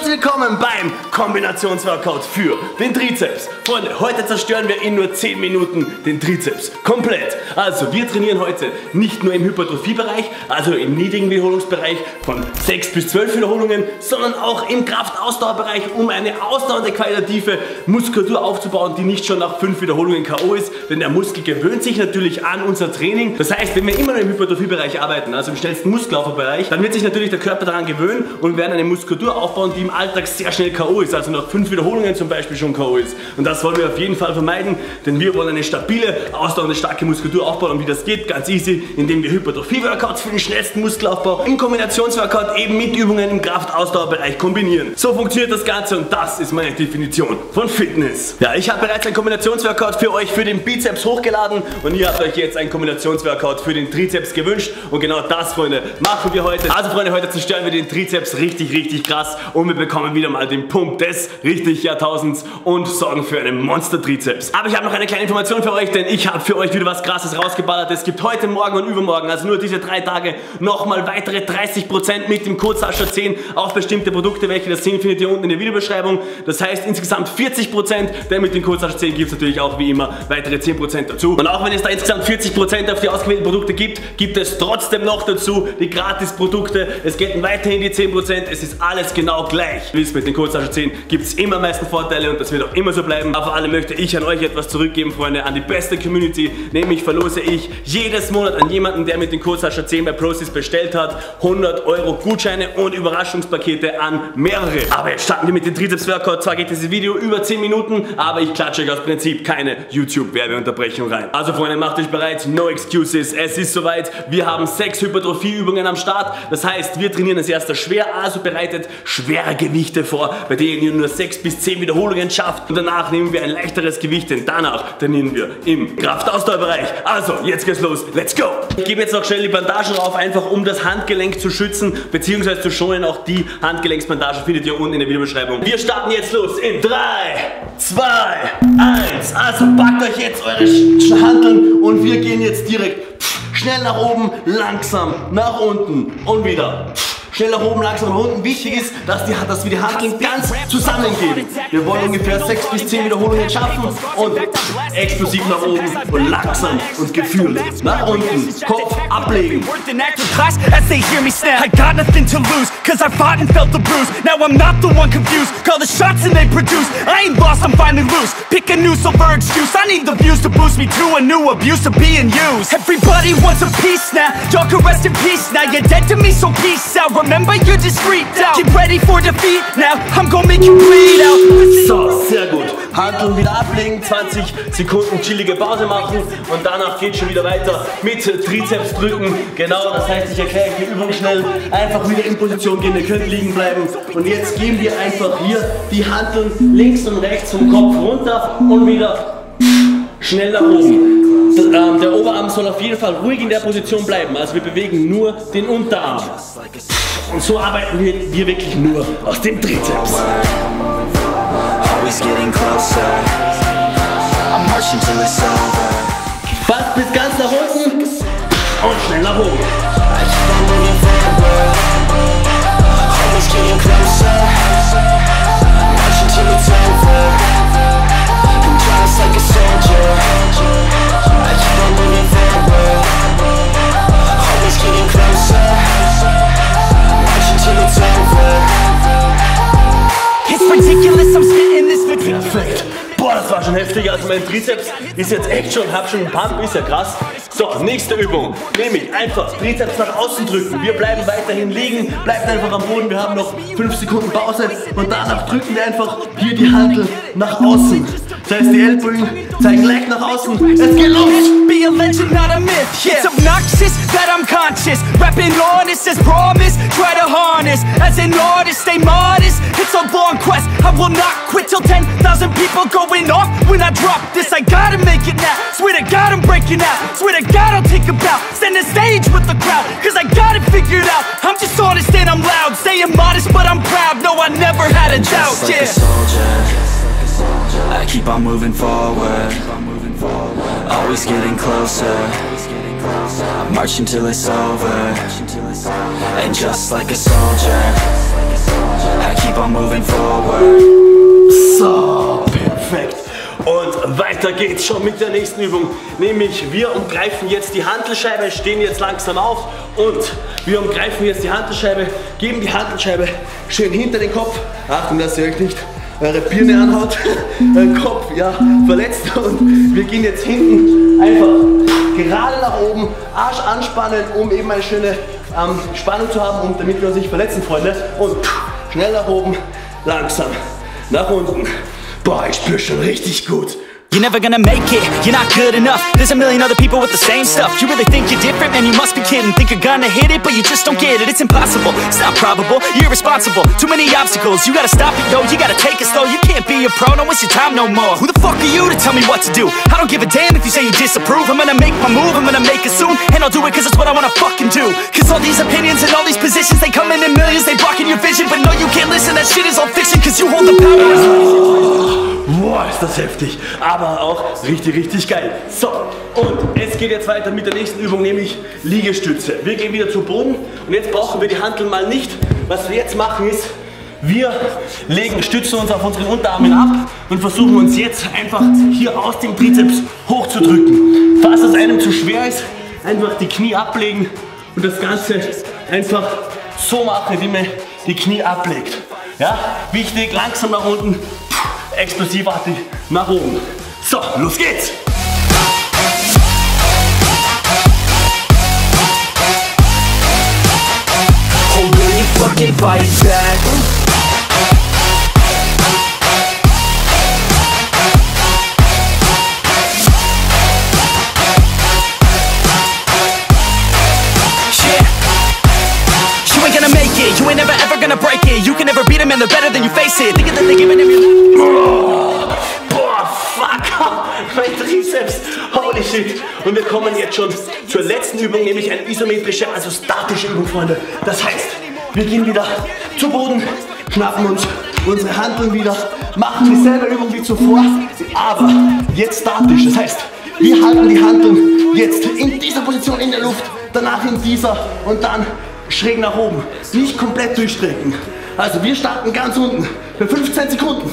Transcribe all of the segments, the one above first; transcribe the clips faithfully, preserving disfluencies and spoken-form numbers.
willkommen beim Kombinationsworkout für den Trizeps. Freunde, heute zerstören wir in nur zehn Minuten den Trizeps komplett. Also wir trainieren heute nicht nur im Hypertrophiebereich, also im niedrigen Wiederholungsbereich von sechs bis zwölf Wiederholungen, sondern auch im Kraftausdauerbereich, um eine ausdauernde qualitative Muskulatur aufzubauen, die nicht schon nach fünf Wiederholungen K O ist, denn der Muskel gewöhnt sich natürlich an unser Training. Das heißt, wenn wir immer nur im Hypertrophiebereich arbeiten, also im schnellsten Muskelaufbaubereich, dann wird sich natürlich der Körper daran gewöhnen und werden eine Muskulatur aufbauen, die im Alltag sehr schnell K O ist, also nach fünf Wiederholungen zum Beispiel schon K O ist. Und das wollen wir auf jeden Fall vermeiden, denn wir wollen eine stabile, ausdauernde, starke Muskulatur aufbauen. Und wie das geht? Ganz easy, indem wir Hypertrophie-Workouts für den schnellsten Muskelaufbau im Kombinationsworkout eben mit Übungen im Kraftausdauerbereich kombinieren. So funktioniert das Ganze und das ist meine Definition von Fitness. Ja, ich habe bereits ein Kombinationsworkout für euch für den Bizeps hochgeladen und ihr habt euch jetzt ein Kombinationsworkout für den Trizeps gewünscht und genau das, Freunde, machen wir heute. Also Freunde, heute zerstören wir den Trizeps richtig, richtig krass und wir bekommen wieder mal den Pump des richtig Jahrtausends und sorgen für einen Monster-Trizeps. Aber ich habe noch eine kleine Information für euch, denn ich habe für euch wieder was Krasses rausgeballert. Es gibt heute, morgen und übermorgen, also nur diese drei Tage, nochmal weitere dreißig Prozent mit dem Code Sascha zehn auf bestimmte Produkte, welche das sehen findet ihr unten in der Videobeschreibung. Das heißt insgesamt vierzig Prozent, denn mit dem Code Sascha zehn gibt es natürlich auch wie immer weitere zehn Prozent dazu. Und auch wenn es da insgesamt vierzig Prozent auf die ausgewählten Produkte gibt, gibt es trotzdem noch dazu die Gratis-Produkte. Es gelten weiterhin die zehn Prozent, es ist alles genau gleich. Ihr wisst, mit dem Code Sascha zehn gibt es immer am meisten Vorteile und das wird auch immer so bleiben. Aber vor allem möchte ich an euch etwas zurückgeben, Freunde, an die beste Community. Nämlich verlose ich jedes Monat an jemanden, der mit dem Code Sascha zehn bei ProSys bestellt hat, hundert Euro Gutscheine und Überraschungspakete an mehrere. Aber jetzt starten wir mit dem Trizeps-Workout. Zwar geht dieses Video über zehn Minuten, aber ich klatsche euch aus Prinzip keine YouTube-Werbeunterbrechung rein. Also Freunde, macht euch bereit, no excuses. Es ist soweit. Wir haben sechs Hypertrophie-Übungen am Start. Das heißt, wir trainieren als erster schwer, also bereitet schwere Gewichte vor, bei denen ihr nur sechs bis zehn Wiederholungen schafft. Und danach nehmen wir ein leichteres Gewicht, denn danach trainieren wir im Kraftausdauerbereich. Also, jetzt geht's los. Let's go! Ich gebe jetzt noch schnell die Bandagen drauf, einfach um das Handgelenk zu schützen, beziehungsweise zu schonen. Auch die Handgelenksbandagen findet ihr unten in der Videobeschreibung. Wir starten jetzt los in drei, zwei, eins. Also packt euch jetzt eure Hanteln und wir gehen jetzt direkt schnell nach oben, langsam nach unten und wieder. Schnell nach oben, langsam nach unten. Wichtig ist, dass, die, dass wir die Hanteln ganz zusammengeben. Wir wollen ungefähr sechs bis zehn Wiederholungen schaffen und explosiv nach oben und langsam und gefühlt nach unten. Kopf ablegen. Remember, you're just freaked out. Get ready for defeat now. I'm gonna make you bleed out. So, sehr gut. Hanteln wieder ablegen, zwanzig Sekunden chillige Pause machen und danach geht schon wieder weiter mit Trizeps drücken. Genau, das heißt, ich erkläre euch die Übung schnell. Einfach wieder in Position gehen, ihr könnt liegen bleiben. Und jetzt gehen wir einfach hier die Hanteln links und rechts vom Kopf runter und wieder schnell nach oben. Der Oberarm soll auf jeden Fall ruhig in der Position bleiben, also wir bewegen nur den Unterarm. Und so arbeiten wir, wir wirklich nur aus dem Trizeps. Fast bis ganz nach unten und schnell nach oben. Perfekt. Boah, das war schon heftig. Also mein Trizeps ist jetzt echt schon, hab schon einen Pump, ist ja krass. So, nächste Übung. Nämlich einfach Trizeps nach außen drücken. Wir bleiben weiterhin liegen, bleibt einfach am Boden. Wir haben noch fünf Sekunden Pause und danach drücken wir einfach hier die Hantel nach außen. Das heißt, die Ellbogen zeigen leicht nach außen. Es geht los! Be a legend, not a myth. Yeah. It's obnoxious that I'm conscious. Rapping honest as promise. Try to harness as an artist. Stay modest. It's a long quest. I will not quit till ten thousand people going off when I drop this. I gotta make it now. Swear to God I'm breaking out. Swear to God I'll take a bow. Stand the stage with the crowd. Cause I got it figured out. I'm just honest and I'm loud. Saying modest but I'm proud. No, I never had a doubt. Just like yeah. a soldier, I keep on moving forward. Always getting closer. I march until it's over. And just like a soldier, I keep on on moving forward. So, perfekt. Und weiter geht's schon mit der nächsten Übung, nämlich wir umgreifen jetzt die Hantelscheibe, stehen jetzt langsam auf und wir umgreifen jetzt die Hantelscheibe, geben die Hantelscheibe schön hinter den Kopf. Achtung, dass ihr euch nicht eure Birne anhaut, euren Kopf ja, verletzt, und wir gehen jetzt hinten einfach gerade nach oben, Arsch anspannen, um eben eine schöne ähm, Spannung zu haben und damit wir uns nicht verletzen, Freunde, und schnell nach oben, langsam nach unten. Boah, ich spür schon richtig gut. You're never gonna make it, you're not good enough. There's a million other people with the same stuff. You really think you're different? Man, you must be kidding. Think you're gonna hit it, but you just don't get it. It's impossible, it's not probable, you're irresponsible. Too many obstacles, you gotta stop it, yo. You gotta take it slow, you can't be a pro. Don't waste your time no more. Who the fuck are you to tell me what to do? I don't give a damn if you say you disapprove. I'm gonna make my move, I'm gonna make it soon. And I'll do it cause it's what I wanna fucking do. Cause all these opinions and all these positions, they come in in millions, they blocking your vision. But no, you can't listen, that shit is all fiction. Cause you hold the power. Boah, ist das heftig, aber auch richtig, richtig geil. So, und es geht jetzt weiter mit der nächsten Übung, nämlich Liegestütze. Wir gehen wieder zu Boden und jetzt brauchen wir die Hanteln mal nicht. Was wir jetzt machen ist, wir legen, stützen uns auf unseren Unterarmen ab und versuchen uns jetzt einfach hier aus dem Trizeps hochzudrücken. Falls es einem zu schwer ist, einfach die Knie ablegen und das Ganze einfach so machen, wie man die Knie ablegt. Ja, wichtig, langsam nach unten. Explosivartig nach oben. So, los geht's! Oh, will you fucking fight back? You ain't never ever gonna break it. You can never beat them and they're better than you face it. Think that they're giving him your... Boah, fuck! Mein Trizeps! Holy shit! Und wir kommen jetzt schon zur letzten Übung, nämlich eine isometrische, also statische Übung, Freunde. Das heißt, wir gehen wieder zu Boden, schnappen uns unsere Hanteln wieder, machen dieselbe Übung wie zuvor, aber jetzt statisch. Das heißt, wir halten die Hanteln jetzt in dieser Position in der Luft, danach in dieser und dann schräg nach oben. Nicht komplett durchstrecken. Also wir starten ganz unten für fünfzehn Sekunden.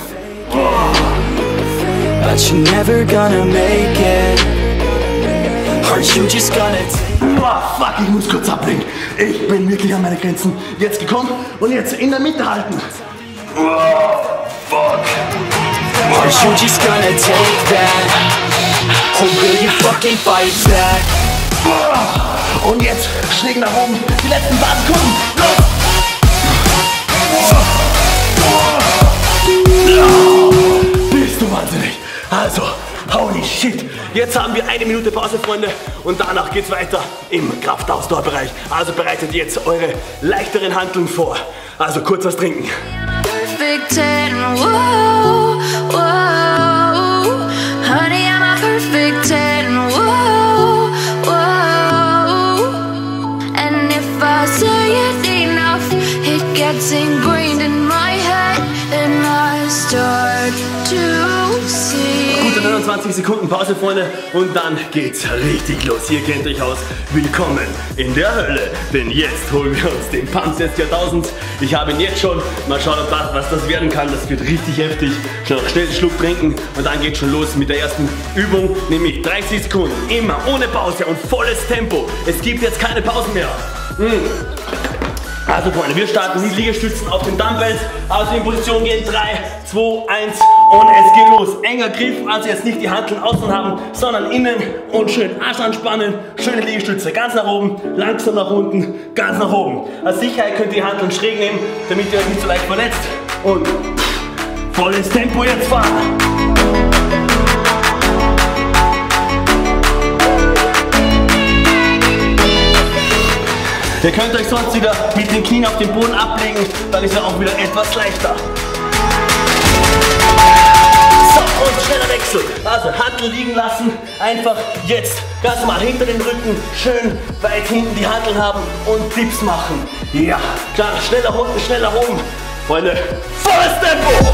But you're never gonna make it. Aren't you just gonna... Boah, fuck, ich muss kurz ablenken. Ich bin wirklich an meine Grenzen jetzt gekommen und jetzt in der Mitte halten. Oh, fuck. Aren't you just gonna take that? Or will you fucking fight back? Und jetzt schräg nach oben, die letzten paar Sekunden, los! Bist du wahnsinnig? Also, holy shit! Jetzt haben wir eine Minute Pause, Freunde, und danach geht's weiter im Kraftausdauerbereich. Also bereitet jetzt eure leichteren Hanteln vor. Also kurz was trinken. Perfect ten, whoa, whoa. Honey, I'm a perfect ten, whoa, whoa. And if I say it enough, it gets ingrained in my head, and I start to see. Gute neunundzwanzig Sekunden Pause, Freunde, und dann geht's richtig los. Ihr kennt euch aus. Willkommen in der Hölle, denn jetzt holen wir uns den Pump des Jahrtausends. Ich habe ihn jetzt schon. Mal schauen, ob das, was das werden kann. Das wird richtig heftig. Schon noch schnell einen Schluck trinken und dann geht's schon los mit der ersten Übung, nämlich dreißig Sekunden. Immer ohne Pause und volles Tempo. Es gibt jetzt keine Pausen mehr. Mm. Also Freunde, wir starten mit Liegestützen auf den Dumbbells. Aus den Position gehen. drei, zwei, eins und es geht los. Enger Griff, also jetzt nicht die Hanteln außen haben, sondern innen und schön Arsch anspannen. Schöne Liegestütze, ganz nach oben, langsam nach unten, ganz nach oben. Als Sicherheit könnt ihr die Hanteln schräg nehmen, damit ihr euch nicht so leicht verletzt. Und volles Tempo jetzt fahren. Ihr könnt euch sonst wieder mit den Knien auf den Boden ablegen, dann ist er auch wieder etwas leichter. So, und schneller Wechsel. Also Hantel liegen lassen, einfach jetzt ganz normal hinter den Rücken, schön weit hinten die Hanteln haben und Dips machen. Ja, klar, schneller unten, schneller oben. Freunde, volles Tempo!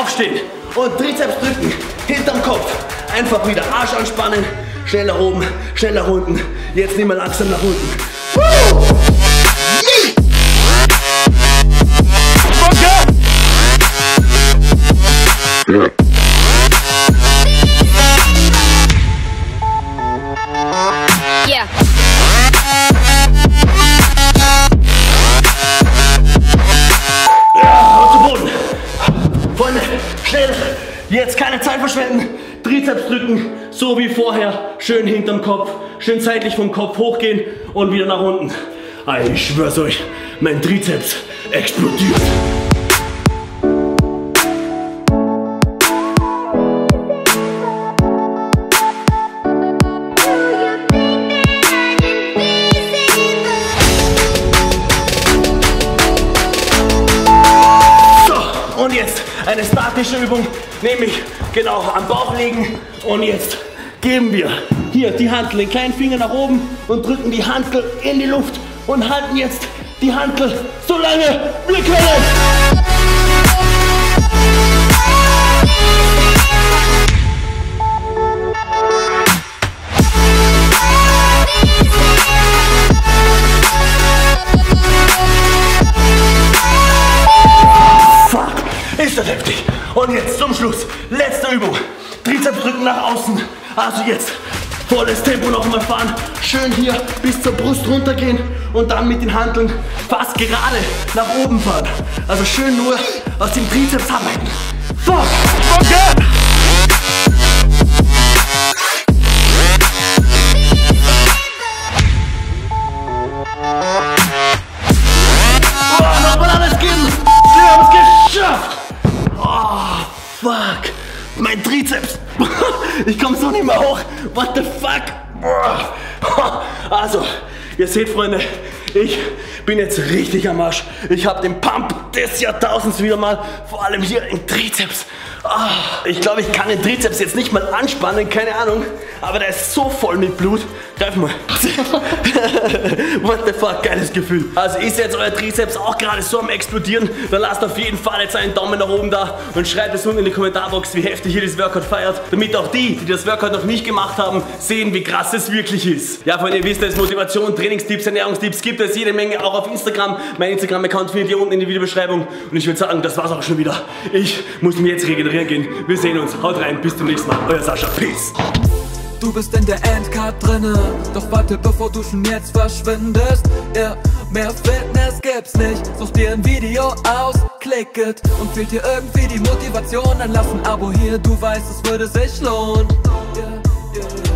aufstehen und Trizeps drücken, hinterm Kopf. Einfach wieder Arsch anspannen, schnell nach oben, schnell nach unten. Jetzt nehmen wir langsam nach unten. Woo! Yeah. Ja, auf den Boden. Freunde, schnell. Jetzt keine Zeit verschwenden. Trizeps drücken, so wie vorher. Schön hinterm Kopf, schön seitlich vom Kopf hochgehen und wieder nach unten. Ich schwör's euch, mein Trizeps explodiert. Und jetzt eine statische Übung, nämlich genau am Bauch legen. Und jetzt geben wir hier die Hantel, den kleinen Finger nach oben und drücken die Hantel in die Luft und halten jetzt die Hantel so lange wir können. Ist das heftig? Und jetzt zum Schluss, letzte Übung. Trizeps drücken nach außen. Also jetzt volles Tempo noch mal fahren. Schön hier bis zur Brust runtergehen und dann mit den Hanteln fast gerade nach oben fahren. Also schön nur aus dem Trizeps arbeiten. Fuck! Okay! Oh, nochmal alles geben! Wir haben es geschafft! Oh, fuck! Mein Trizeps! Ich komme so nicht mehr hoch! What the fuck? Also, ihr seht, Freunde, ich bin jetzt richtig am Arsch. Ich habe den Pump des Jahrtausends wieder mal, vor allem hier im Trizeps. Oh, ich glaube, ich kann den Trizeps jetzt nicht mal anspannen, keine Ahnung, aber der ist so voll mit Blut. Greif mal. What the fuck, geiles Gefühl. Also ist jetzt euer Trizeps auch gerade so am explodieren, dann lasst auf jeden Fall jetzt einen Daumen nach oben da und schreibt es unten in die Kommentarbox, wie heftig ihr das Workout feiert, damit auch die, die das Workout noch nicht gemacht haben, sehen, wie krass es wirklich ist. Ja, Freunde, ihr wisst es, Motivation, Trainingstipps, Ernährungstipps gibt es jede Menge, auch auf Instagram. Mein Instagram-Account findet ihr unten in der Videobeschreibung. Und ich würde sagen, das war's auch schon wieder. Ich muss mir jetzt regenerieren gehen. Wir sehen uns. Haut rein. Bis zum nächsten Mal. Euer Sascha. Peace. Du bist in der Endcard drinne, doch warte, bevor du schon jetzt verschwindest. Ja, mehr Fitness gibt's nicht. Such dir ein Video aus, klick it. Und fehlt dir irgendwie die Motivation, dann lass ein Abo hier. Du weißt, es würde sich lohnen. Yeah, yeah.